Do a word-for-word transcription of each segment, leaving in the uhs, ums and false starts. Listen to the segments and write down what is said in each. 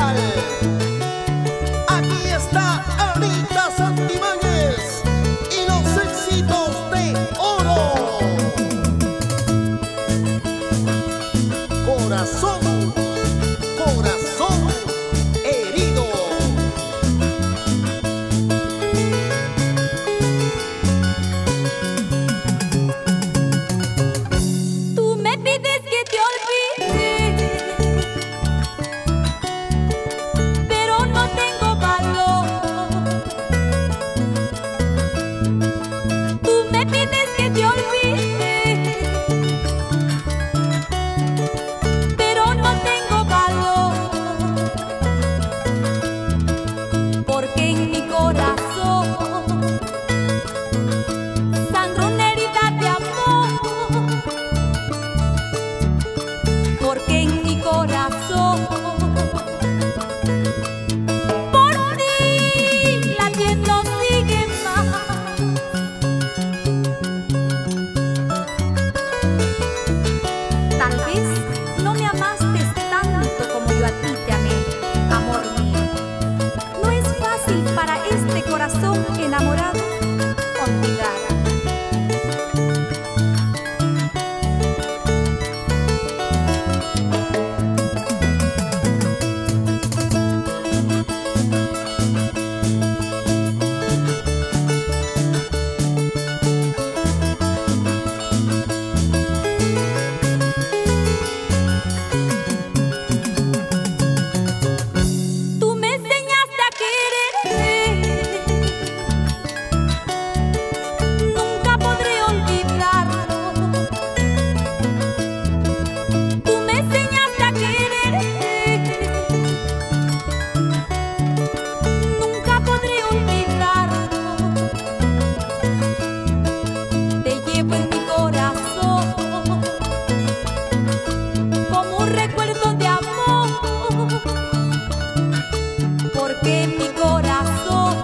Real. Aquí está Anita Santibáñez y los éxitos de oro. Corazón, corazón herido. Tú me pides que te olvide, pero no tengo valor. Tú me pides que te olvide, pero no tengo valor, porque en mi corazón sangra una herida de amor, porque en mi corazón por ti latiendo sigue más. Tal vez no me amaste tanto como yo a ti te amé, amor mío. No es fácil para este corazón enamorado olvidar. Tú me enseñaste a quererte, nunca podré olvidarlo. Tú me enseñaste a quererte, nunca podré olvidarlo. Te llevo en mi corazón como un recuerdo de amor, porque en mi corazón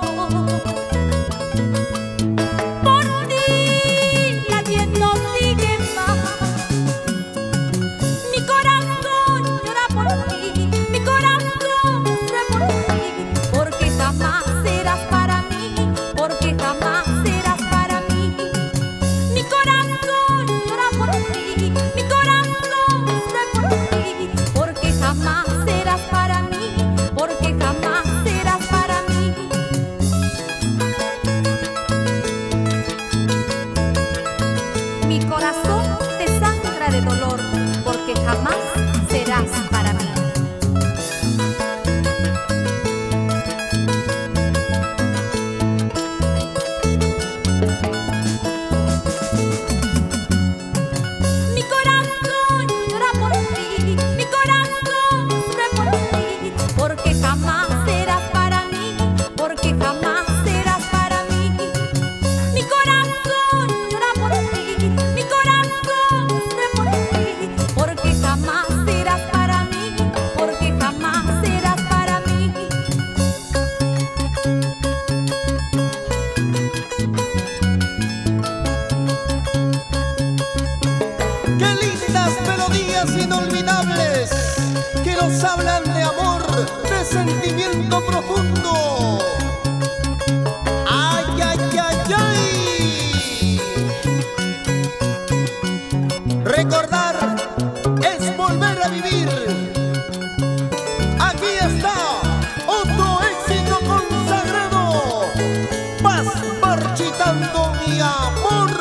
por ti latiendo sigue más. Mi corazón llora por ti, mi corazón sufre por ti, porque jamás serás para mí, porque jamás serás para mí. Mi corazón llora por ti, mi corazón sufre por ti, porque jamás serás para mí, porque jamás serás para mí. Mi corazón te sangra de dolor, porque jamás serás para mí. Mi corazón llora por ti, mi corazón sufre por ti, porque jamás serás para mí, porque jamás serás para mí. Mi corazón llora por ti, mi corazón sufre por ti, porque jamás serás para mí, porque jamás serás para mí. ¡Qué lindas melodías inolvidables que nos hablan de amor, de sentimiento profundo! ¡Ay, ay, ay, ay! Recordar es volver a vivir. Aquí está otro éxito consagrado. Vas marchitando mi amor.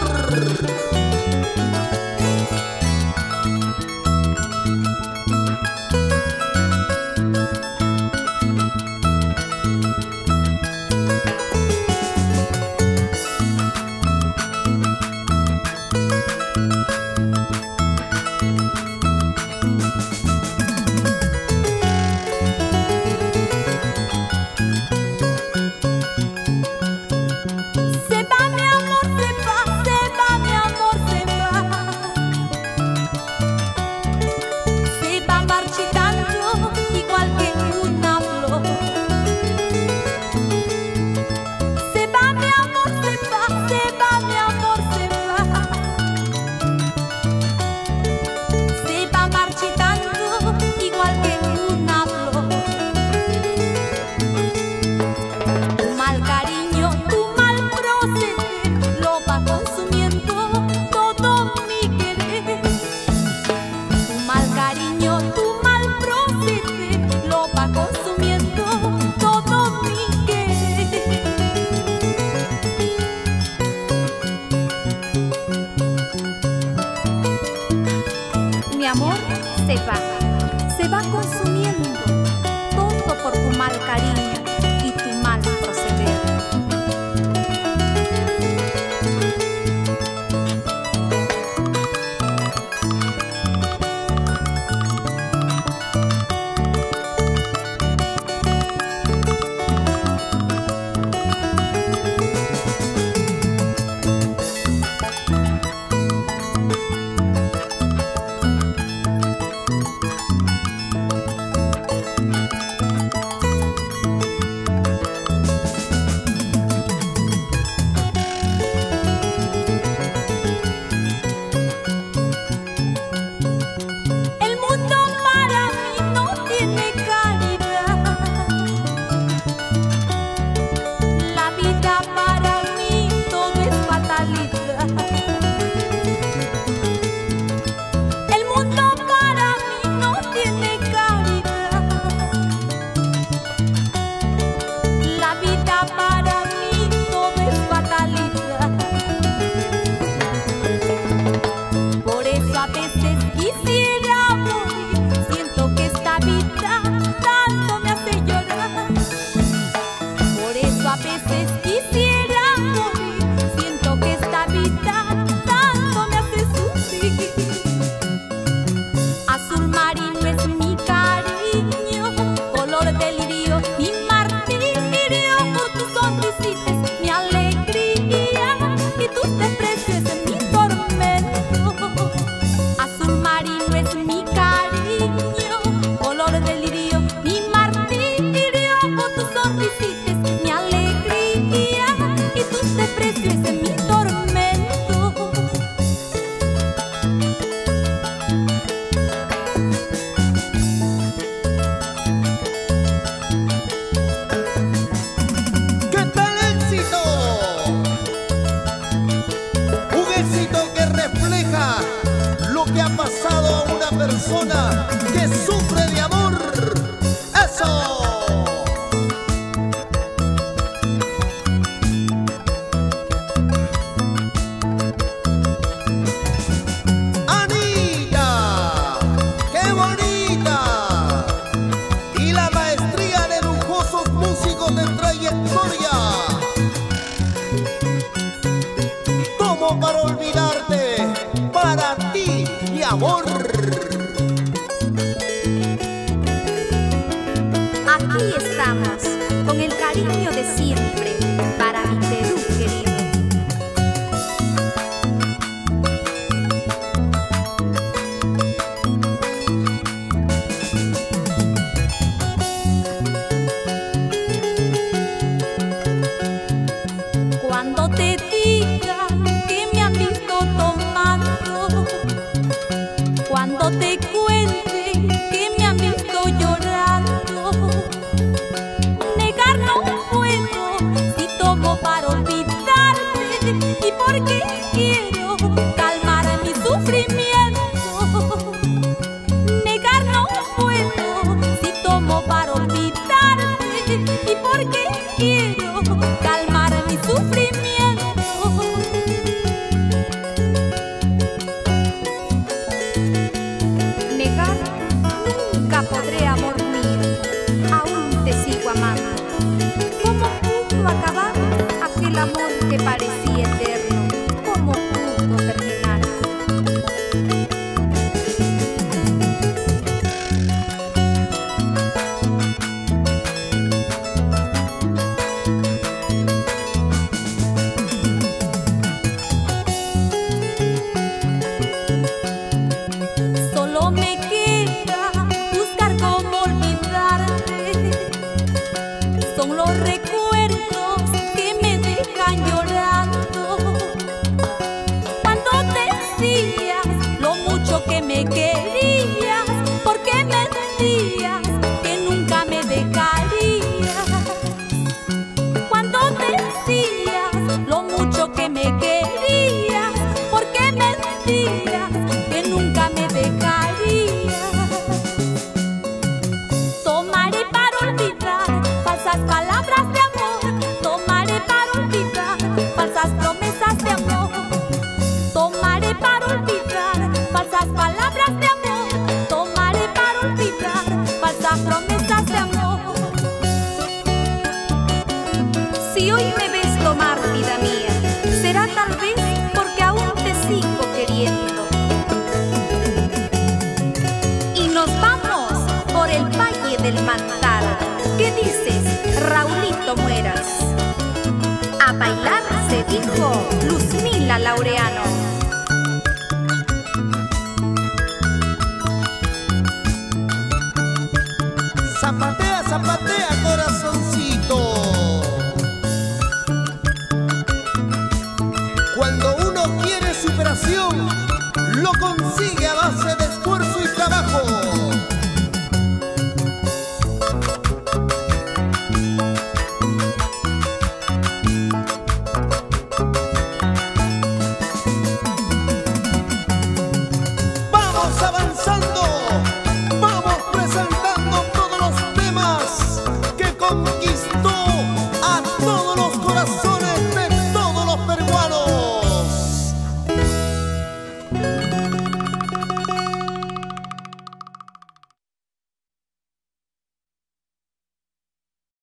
persona que sufre de amor. ¡Eso! ¡Anita! ¡Qué bonita! Y la maestría de lujosos músicos de trayectoria. Tomo para olvidarte, para ti, mi amor. Aquí estamos, con el cariño de siempre, para mi Perú querido. Cuando te diga que me han visto tomando, cuando te cuente que me han visto llorando, negar no puedo si tomo para olvidarte y porque quiero calmar mi sufrimiento. Negar no puedo si tomo para olvidarte y porque quiero calmar mi sufrimiento. Negar nunca podré, amor mío, aún te sigo amando. ¿Cómo pudo acabar aquel amor que parecía eterno? ¿Cómo pudo terminar? Solo me queda buscar cómo olvidarte. Son los recuerdos que me dejan llorando. Cuando decías lo mucho que me querías, porque me decías que nunca me dejarías. Cuando decías lo mucho que me querías, porque me decías que nunca me dejarías. Tomaré para olvidar falsas palabras de amor. Tomaré para olvidar falsas promesas de amor. Tomaré para olvidar falsas palabras de amor. Tomaré para olvidar falsas promesas de amor. Si hoy me ves tomar, vida mía, será tal vez porque aún te sigo queriendo. Y nos vamos por el Valle del Mantaro. ¿Qué dices, Raulito Mueras? A bailar se dijo Luzmila Laureano. Zapatea, zapatea, corazoncito. Cuando uno quiere superación, lo consigue a base de esfuerzo y trabajo.